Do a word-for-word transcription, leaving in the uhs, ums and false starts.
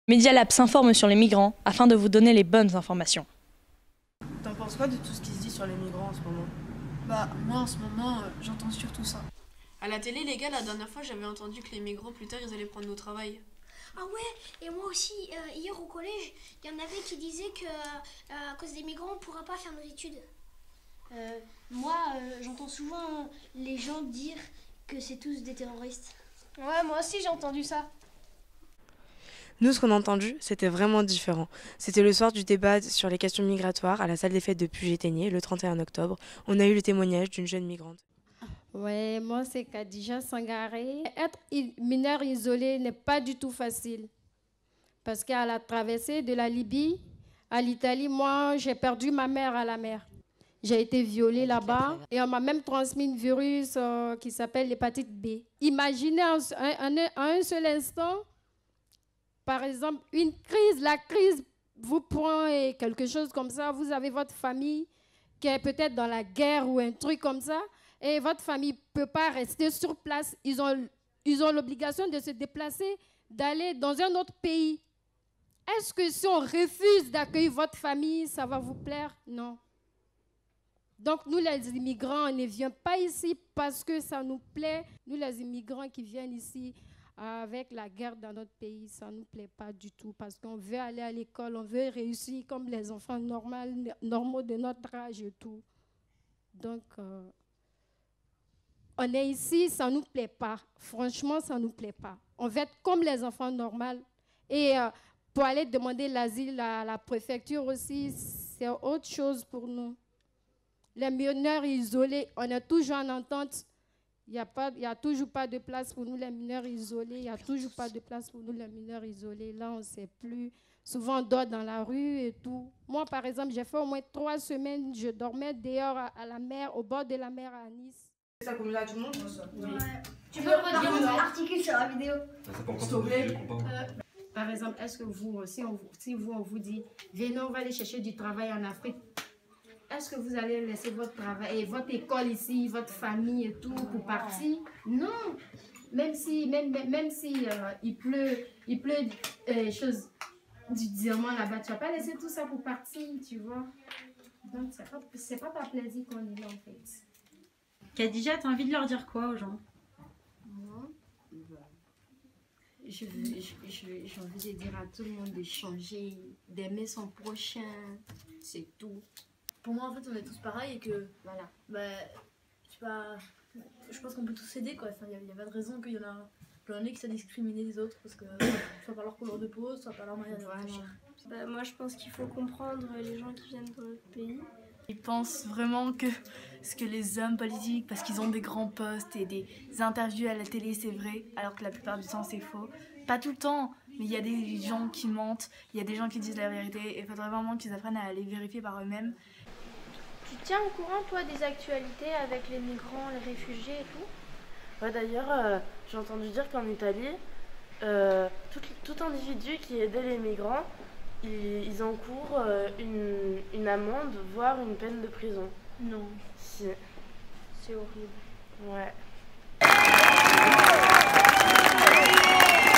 Medialab s'informe sur les migrants afin de vous donner les bonnes informations. T'en penses quoi de tout ce qui se dit sur les migrants en ce moment? Bah moi en ce moment euh, j'entends surtout ça. À la télé les gars, la dernière fois j'avais entendu que les migrants plus tard ils allaient prendre nos travail. Ah ouais, et moi aussi, euh, hier au collège, il y en avait qui disaient que euh, à cause des migrants on ne pourra pas faire nos études. Euh, moi euh, j'entends souvent les gens dire que c'est tous des terroristes. Ouais, moi aussi j'ai entendu ça. Nous, ce qu'on a entendu, c'était vraiment différent. C'était le soir du débat sur les questions migratoires à la salle des fêtes de Puget-Théniers, le trente et un octobre. On a eu le témoignage d'une jeune migrante. Ouais, moi c'est Khadija Sangaré. Être mineur isolé n'est pas du tout facile. Parce qu'à la traversée de la Libye à l'Italie, moi j'ai perdu ma mère à la mer. J'ai été violée là-bas et on m'a même transmis un virus euh, qui s'appelle l'hépatite B. Imaginez en un, un, un seul instant, par exemple, une crise, la crise vous prend et quelque chose comme ça, vous avez votre famille qui est peut-être dans la guerre ou un truc comme ça, et votre famille ne peut pas rester sur place. Ils ont, ils ont l'obligation de se déplacer, d'aller dans un autre pays. Est-ce que si on refuse d'accueillir votre famille, ça va vous plaire? Non. Donc nous, les immigrants, on ne vient pas ici parce que ça nous plaît. Nous, les immigrants qui viennent ici, avec la guerre dans notre pays, ça ne nous plaît pas du tout parce qu'on veut aller à l'école, on veut réussir comme les enfants normaux, normaux de notre âge et tout. Donc, euh, on est ici, ça ne nous plaît pas. Franchement, ça ne nous plaît pas. On veut être comme les enfants normaux. Et euh, pour aller demander l'asile à la préfecture aussi, c'est autre chose pour nous. Les mineurs isolés, on est toujours en entente. Il n'y a, a toujours pas de place pour nous les mineurs isolés. Il n'y a toujours pas de place pour nous les mineurs isolés. Là, on ne sait plus. Souvent, on dort dans la rue et tout. Moi, par exemple, j'ai fait au moins trois semaines, je dormais dehors à, à la mer, au bord de la mer à Nice. Ça comme là, tout le monde? Oui. Tu peux redire l'article sur la vidéo? S'il te plaît. Par exemple, est-ce que vous, si, on, si vous, on vous dit, venez, on va aller chercher du travail en Afrique, est-ce que vous allez laisser votre travail et votre école ici, votre famille et tout pour partir? Non. Même si, même, même si euh, il pleut, il pleut euh, chose, du diamant là-bas, tu ne vas pas laisser tout ça pour partir, tu vois. Donc, ce n'est pas, pas par plaisir qu'on est là, en fait. Khadija, tu as envie de leur dire quoi aux gens? Moi, je, je, je, j'ai envie de dire à tout le monde de changer, d'aimer son prochain, c'est tout. Pour moi, en fait, on est tous pareils et que, voilà. Bah, je sais pas, je pense qu'on peut tous s'aider, quoi. Enfin, il n'y a, a pas de raison qu'il y en a, qu'il y en ait qui soient discriminés les autres, parce que soit par leur couleur de peau, soit par leur manière de réfléchir. Bah, moi, je pense qu'il faut comprendre les gens qui viennent dans notre pays. Ils pensent vraiment que ce que les hommes politiques, parce qu'ils ont des grands postes et des interviews à la télé, c'est vrai, alors que la plupart du temps, c'est faux. Pas tout le temps, mais il y a des gens qui mentent, il y a des gens qui disent la vérité, et il faudrait vraiment qu'ils apprennent à les vérifier par eux-mêmes. Tu tiens au courant, toi, des actualités avec les migrants, les réfugiés et tout? Ouais, d'ailleurs, euh, j'ai entendu dire qu'en Italie, euh, tout, tout individu qui aidait les migrants, ils, ils encourent euh, une, une amende, voire une peine de prison. Non. Si. C'est horrible. Ouais.